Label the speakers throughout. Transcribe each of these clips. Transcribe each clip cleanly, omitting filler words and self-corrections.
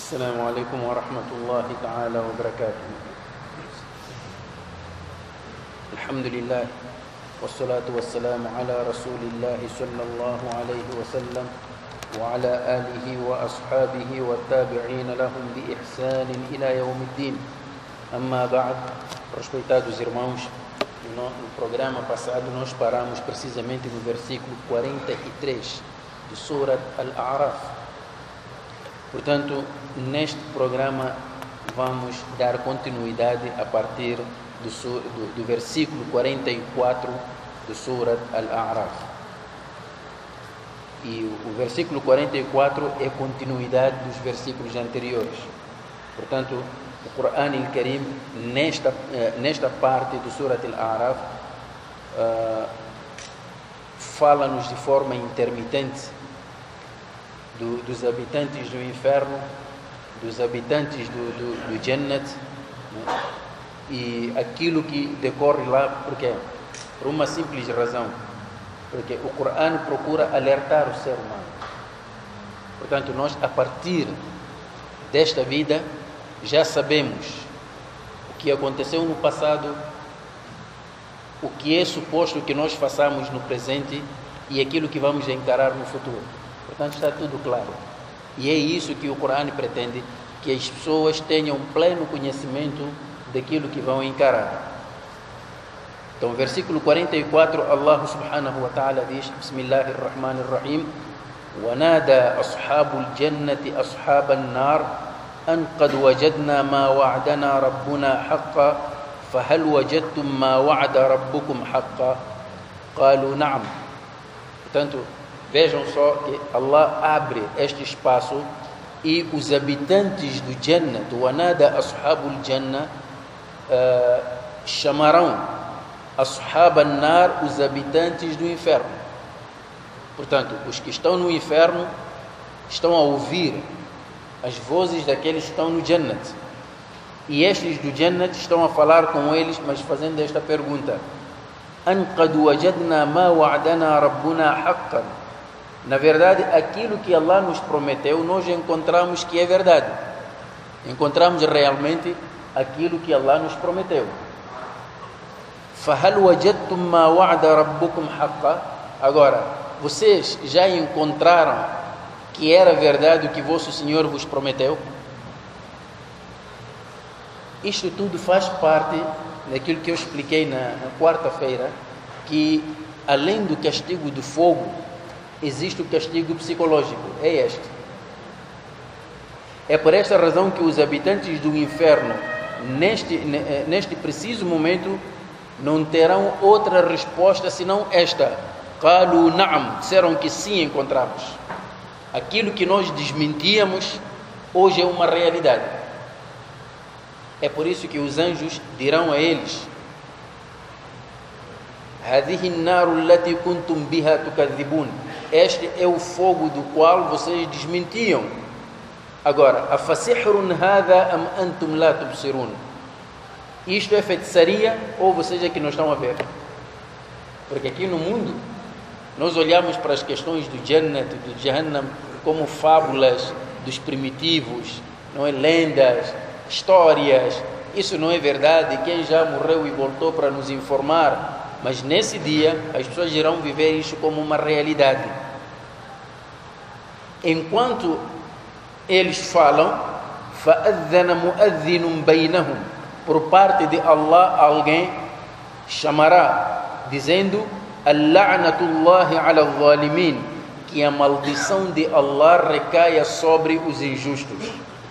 Speaker 1: السلام عليكم ورحمة الله تعالى وبركاته. الحمد لله والصلاة والسلام على رسول الله صلى الله عليه وسلم وعلى آله وأصحابه والتابعين لهم بإحسان إلى يوم الدين. أما بعد, respeitados irmãos, no programa passado nós paramos precisamente no versículo 43 de Surat Al-A'raf. Portanto, neste programa vamos dar continuidade a partir do versículo 44 do Surat Al-A'raf. E o versículo 44 é continuidade dos versículos anteriores. Portanto, o Corão Al-Karim, nesta parte do Surat Al-A'raf, fala-nos de forma intermitente dos habitantes do inferno, dos habitantes do Jannat, né? E aquilo que decorre lá, porque por uma simples razão, porque o Corão procura alertar o ser humano. Portanto, nós a partir desta vida já sabemos o que aconteceu no passado, o que é suposto que nós façamos no presente e aquilo que vamos encarar no futuro. Portanto, está tudo claro. E é isso que o Corão pretende, que as pessoas tenham pleno conhecimento daquilo que vão encarar. Então, versículo 44, Allah subhanahu wa ta'ala diz: Bismillahirrahmanirrahim, وَنَادَى أَصْحَابُ الْجَنَّةِ أَصْحَابَ النَّارِ أَنْ قَدْ وَجَدْنَا مَا وَعَدَنَا رَبُّنَا حَقًّا فَهَلْ وَجَدْتُمْ مَا وَعَدَ رَبُّكُمْ حَقًّا قَالُوا نَعَمْ. Portanto, vejam só que Allah abre este espaço e os habitantes do Jannah, do Wanada Ashabul Jannah, chamarão Ashab an-Nar, os habitantes do inferno. Portanto, os que estão no inferno estão a ouvir as vozes daqueles que estão no Jannat. E estes do Jannat estão a falar com eles, mas fazendo esta pergunta: An qad wajadna ma wa'adana rabbuna haqqan. Na verdade, aquilo que Allah nos prometeu, nós encontramos que é verdade. Encontramos realmente aquilo que Allah nos prometeu. فَهَلْ وَجَدْتُمْ مَا وَعَدَ رَبُّكُمْ حَقًّا. Agora, vocês já encontraram que era verdade o que vosso Senhor vos prometeu? Isto tudo faz parte daquilo que eu expliquei na quarta-feira, que além do castigo do fogo, existe o castigo psicológico, é este. É por esta razão que os habitantes do inferno, neste preciso momento, não terão outra resposta senão esta: Qalu na'am, disseram que sim, encontramos. Aquilo que nós desmentíamos, hoje é uma realidade. É por isso que os anjos dirão a eles: Hadhihi an-naru allati kuntum biha tukadhibun. Este é o fogo do qual vocês desmentiam. Agora, afasihrun hadha am antum la tubsirun. Isto é feitiçaria ou vocês é que não estão a ver? Porque aqui no mundo nós olhamos para as questões do Jannat, do Jahannam, como fábulas dos primitivos, não é? Lendas, histórias. Isso não é verdade. Quem já morreu e voltou para nos informar. Mas nesse dia as pessoas irão viver isso como uma realidade. Enquanto eles falam, فَأَذَّنَ مُؤَذِّنٌ بَيْنَهُمْ, por parte de Allah alguém chamará, dizendo: اللعنةullahi على الظالمين, que a maldição de Allah recaia sobre os injustos.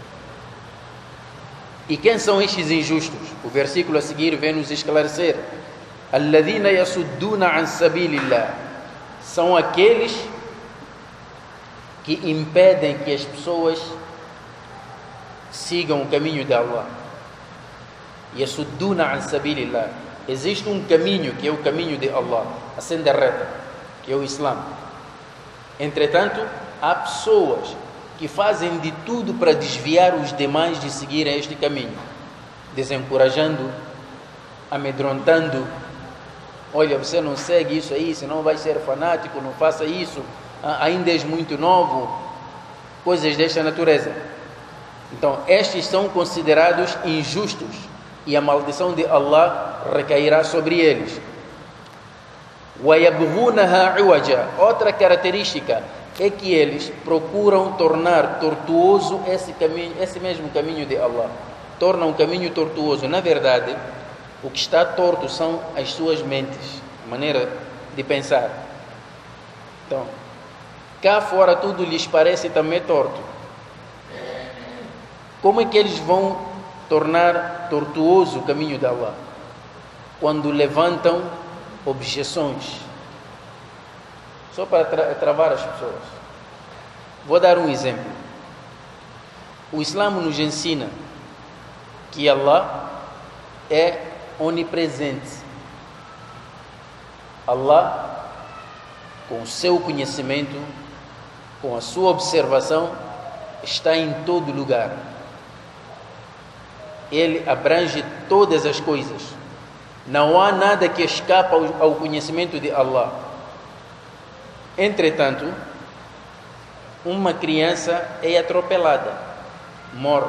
Speaker 1: E quem são estes injustos? O versículo a seguir vem nos esclarecer: الذين يصدون عن سبيل الله, são aqueles que impedem que as pessoas sigam o caminho de Allah. يصدون عن سبيل الله. Existe um caminho que é o caminho de Allah, a senda reta, que é o Islã. Entretanto, há pessoas que fazem de tudo para desviar os demais de seguir este caminho, desencorajando, amedrontando: olha, você não segue isso aí, senão vai ser fanático, não faça isso, ainda és muito novo, coisas desta natureza. Então, estes são considerados injustos e a maldição de Allah recairá sobre eles. وَيَبْغُونَهَا عِوَجًا. Outra característica é que eles procuram tornar tortuoso esse mesmo caminho de Allah. Tornam um caminho tortuoso. Na verdade, o que está torto são as suas mentes, a maneira de pensar. Então, cá fora tudo lhes parece também torto. Como é que eles vão tornar tortuoso o caminho de Allah? Quando levantam objeções, só para travar as pessoas. Vou dar um exemplo. O Islã nos ensina que Allah é onipresente. Allah, com o seu conhecimento, com a sua observação, está em todo lugar. Ele abrange todas as coisas. Não há nada que escapa ao conhecimento de Allah. Entretanto, uma criança é atropelada, morre.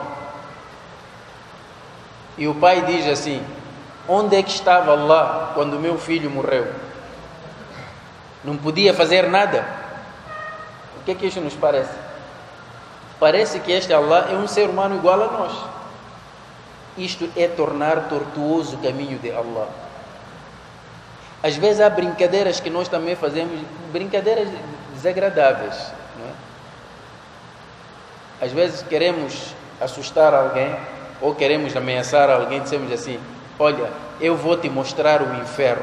Speaker 1: E o pai diz assim: onde é que estava Allah quando meu filho morreu? Não podia fazer nada. O que é que isso nos parece? Parece que este Allah é um ser humano igual a nós. Isto é tornar tortuoso o caminho de Allah. Às vezes há brincadeiras que nós também fazemos, brincadeiras desagradáveis, não é? Às vezes queremos assustar alguém ou queremos ameaçar alguém, dizemos assim: olha, eu vou te mostrar o inferno.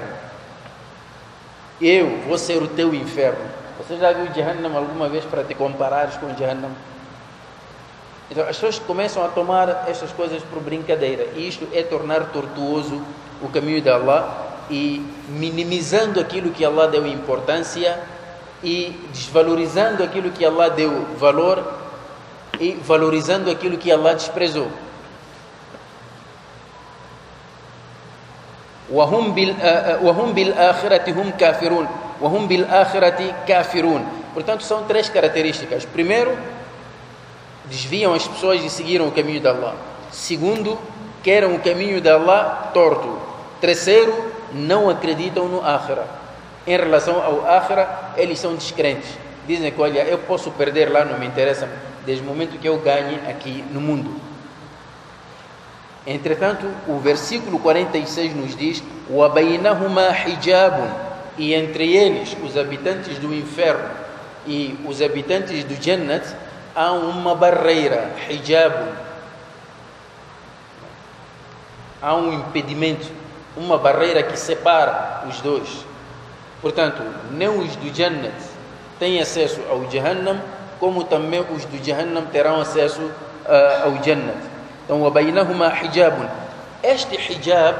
Speaker 1: Eu vou ser o teu inferno. Você já viu Jahannam alguma vez para te comparares com Jahannam? Então as pessoas começam a tomar estas coisas por brincadeira, e isto é tornar tortuoso o caminho de Allah e minimizando aquilo que Allah deu importância e desvalorizando aquilo que Allah deu valor e valorizando aquilo que Allah desprezou. وَهُمْ بِالْآخِرَةِ هُمْ كَافِرُونَ وَهُمْ بِالْآخِرَةِ كَافِرُونَ. Portanto, são três características. Primeiro, desviam as pessoas e seguiram o caminho de Allah. Segundo, querem o caminho de Allah torto. Terceiro, não acreditam no Akhira. Em relação ao Akhira, eles são descrentes. Dizem que, olha, eu posso perder lá, não me interessa, desde o momento que eu ganhe aqui no mundo. Entretanto, o versículo 46 nos diz: وَبَيْنَهُمَا حِجَابٌ. E entre eles, os habitantes do inferno e os habitantes do Jannat, há uma barreira, hijab. Há um impedimento, uma barreira que separa os dois. Portanto, nem os do Jannat têm acesso ao Jahannam, como também os do Jahannam terão acesso ao Jannat. Então, وَبَيْنَهُمَا حِجَابٌ. Este hijab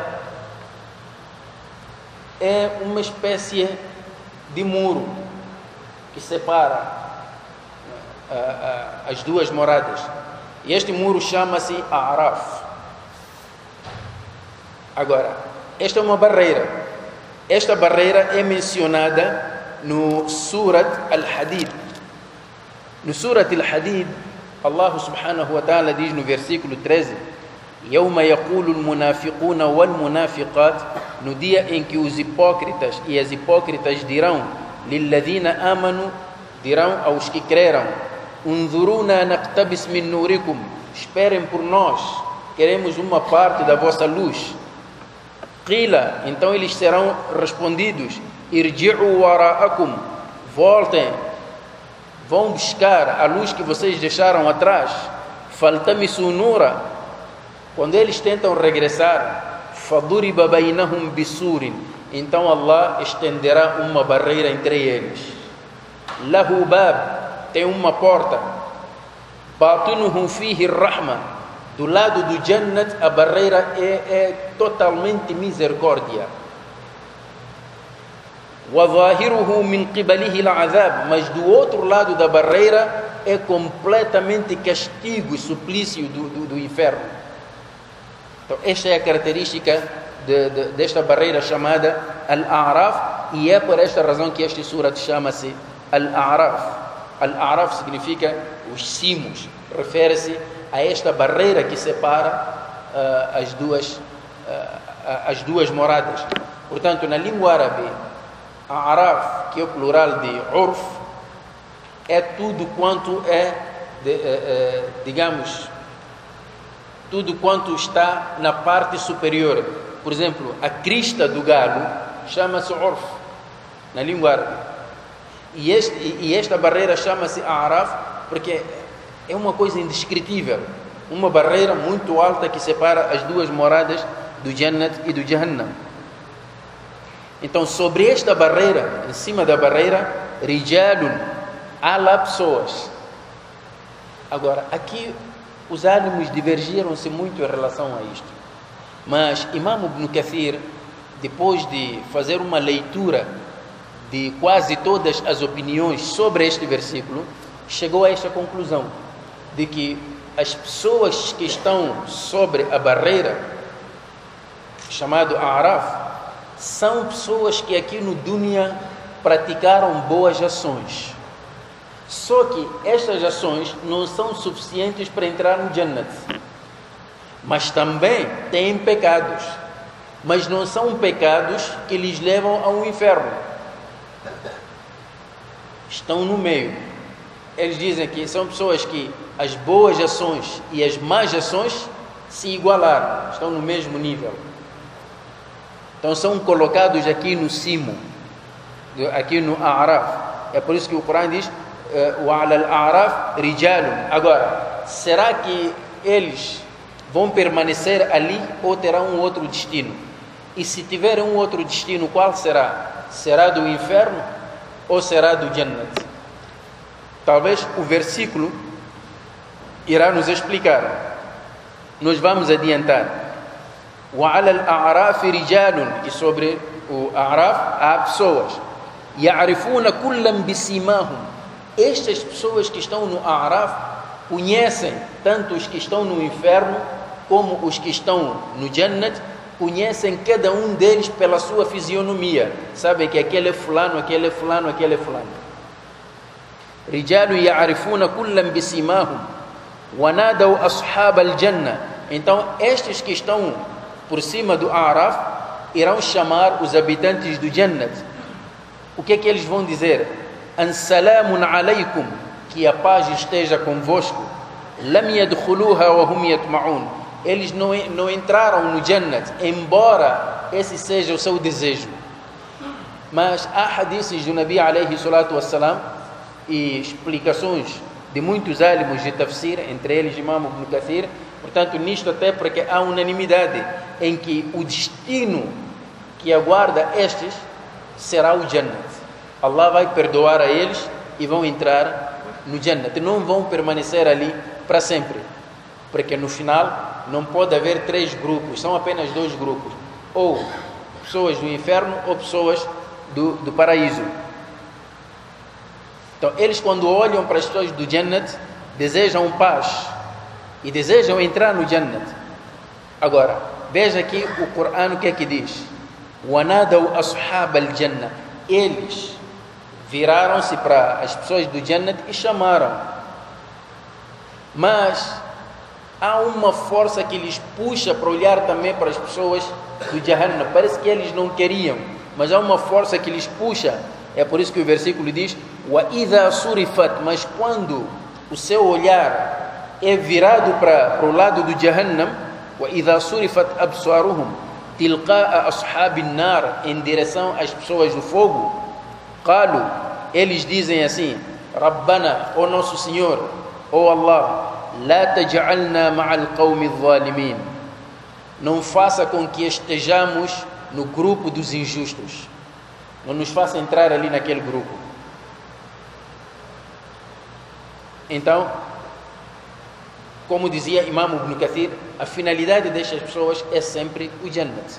Speaker 1: é uma espécie de muro que separa as duas moradas. E este muro chama-se A'raf. Agora, esta é uma barreira. Esta barreira é mencionada no Surat Al-Hadid. No Surat Al-Hadid, Allah subhanahu wa ta'ala diz no versículo 13: يَوْمَ يَقُولُ الْمُنَافِقُونَ وَالْمُنَافِقَاتِ. No dia em que os hipócritas e as hipócritas dirão: لِلَّذِينَ آمَنُوا, dirão aos que creram: unzuruna naqtabis min nurikum. Esperem por nós, queremos uma parte da vossa luz. Qila, então eles serão respondidos: irji'u wara'akum, voltem, vão buscar a luz que vocês deixaram atrás. Faltamisu nura, quando eles tentam regressar, faduriba bainahum bisurin, então Allah estenderá uma barreira entre eles. Lahu bab, tem uma porta. Batinuhu fihi rahma, do lado do Jannat a barreira é totalmente misericórdia. Wa zahiruhu min qibalihi al'azab, mas do outro lado da barreira é completamente castigo e suplício do inferno. Então esta é a característica desta barreira chamada Al-A'raf, e é por esta razão que este surat chama-se Al-A'raf. Al-A'raf significa os cimos, refere-se a esta barreira que separa as duas moradas. Portanto, na língua árabe, A'raf, que é o plural de Urf, é tudo quanto digamos, tudo quanto está na parte superior. Por exemplo, a crista do galo chama-se Urf, na língua árabe. E esta barreira chama-se A'raf porque é uma coisa indescritível, uma barreira muito alta que separa as duas moradas do Jannat e do Jahannam. Então, sobre esta barreira, em cima da barreira, Rijalun, há lá pessoas. Agora, aqui os ânimos divergiram-se muito em relação a isto. Mas Imam Ibn Kathir, depois de fazer uma leitura de quase todas as opiniões sobre este versículo, chegou a esta conclusão, de que as pessoas que estão sobre a barreira, chamado A'raf, são pessoas que aqui no Dunya praticaram boas ações. Só que estas ações não são suficientes para entrar no Jannat. Mas também têm pecados. Mas não são pecados que lhes levam ao inferno. Estão no meio. Eles dizem que são pessoas que as boas ações e as más ações se igualaram. Estão no mesmo nível. Então são colocados aqui no cimo, aqui no A'raf. É por isso que o Corão diz وَعَلَى الْأَعْرَافِ رِجَالٌ. Agora, será que eles vão permanecer ali ou terão um outro destino? E se tiverem um outro destino, qual será? Será do inferno ou será do Jannat? Talvez o versículo irá nos explicar. Nós vamos adiantar. وَعَلَى الْأَعْرَافِ رِجَالٌ. E sobre o A'raf há pessoas. يَعْرِفُونَ كُلًّا بِسِيمَاهُمْ. Estas pessoas que estão no A'raf conhecem tanto os que estão no inferno como os que estão no Jannat, conhecem cada um deles pela sua fisionomia. Sabem que aquele é fulano, aquele é fulano, aquele é fulano. رِجَالٌ يَعْرِفُونَ كُلًّا بِسِيمَاهُمْ وَنَادَوْا أَصْحَابَ الْجَنَّةِ. Então, estes que estão por cima do A'raf irão chamar os habitantes do Jannat. O que é que eles vão dizer? Ansalamun alaykum, que a paz esteja convosco. Lam yadkhuluha wa hum yatma'un. Eles não entraram no Jannat, embora esse seja o seu desejo. Mas há hadiths do Nabi alayhi salatu wassalam e explicações de muitos alimos de tafsir, entre eles Imam Ibn Kathir. Portanto, nisto até porque há unanimidade em que o destino que aguarda estes será o Jannat. Allah vai perdoar a eles e vão entrar no Jannat. Não vão permanecer ali para sempre. Porque no final não pode haver 3 grupos, são apenas 2 grupos. Ou pessoas do inferno ou pessoas do paraíso. Então, eles quando olham para as pessoas do Jannat, desejam paz e desejam entrar no Jannat. Agora, veja aqui o Corão o que é que diz. وَنَادَوْا أَصْحَابَ الْجَنَّةِ. Eles viraram-se para as pessoas do Jannat e chamaram. Mas há uma força que lhes puxa para olhar também para as pessoas do Jahannam. Parece que eles não queriam, mas há uma força que lhes puxa. É por isso que o versículo diz وَإِذَا صُرِفَتْ. Mas quando o seu olhar é virado para o lado do Jahannam, وَإِذَا صُرِفَتْ أَبْصَارُهُمْ تِلْقَاءَ أَصْحَابِ النَّارِ. Em direção às pessoas do fogo, قالوا, eles dizem assim: Rabbana, ó nosso Senhor, ó Allah, la taj'alna ma'al qawmi adh-dhalimin. Não faça com que estejamos no grupo dos injustos. Não nos faça entrar ali naquele grupo. Então, como dizia Imam Ibn Kathir, a finalidade destas pessoas é sempre o Jannat.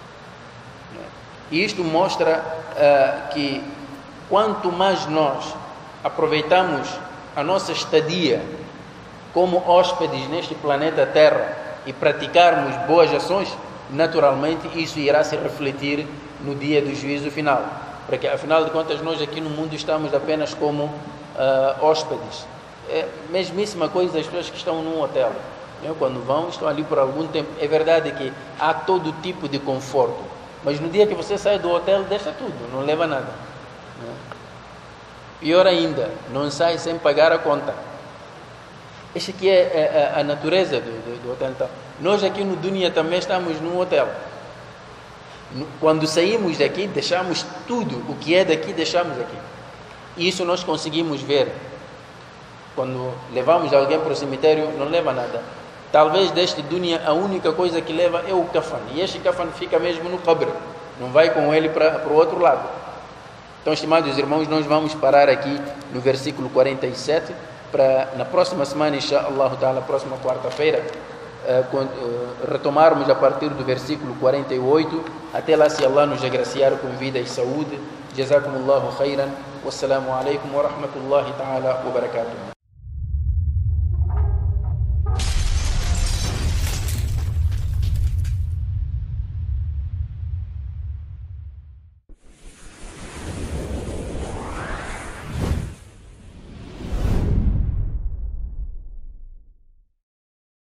Speaker 1: E isto mostra que quanto mais nós aproveitamos a nossa estadia como hóspedes neste planeta Terra e praticarmos boas ações, naturalmente isso irá se refletir no dia do juízo final. Porque, afinal de contas, nós aqui no mundo estamos apenas como hóspedes. É a mesmíssima coisa as pessoas que estão num hotel. Né? Quando vão, estão ali por algum tempo. É verdade que há todo tipo de conforto, mas no dia que você sai do hotel, deixa tudo, não leva nada. Né? Pior ainda, não sai sem pagar a conta. Esta aqui é a natureza do hotel. Então, nós aqui no Dunia também estamos num hotel. Quando saímos daqui, deixamos tudo, o que é daqui, deixamos aqui. E isso nós conseguimos ver. Quando levamos alguém para o cemitério, não leva nada. Talvez deste Dunia a única coisa que leva é o kafan. E este kafan fica mesmo no qabr. Não vai com ele para o outro lado. Então, estimados irmãos, nós vamos parar aqui no versículo 47. Para na próxima semana, inshallah ta'ala, próxima quarta-feira, retomarmos a partir do versículo 48. Até lá, se Allah nos agraciar com vida e saúde. Jazakumullahu khairan. Wassalamu alaikum wa rahmatullahi ta'ala wa barakatuh.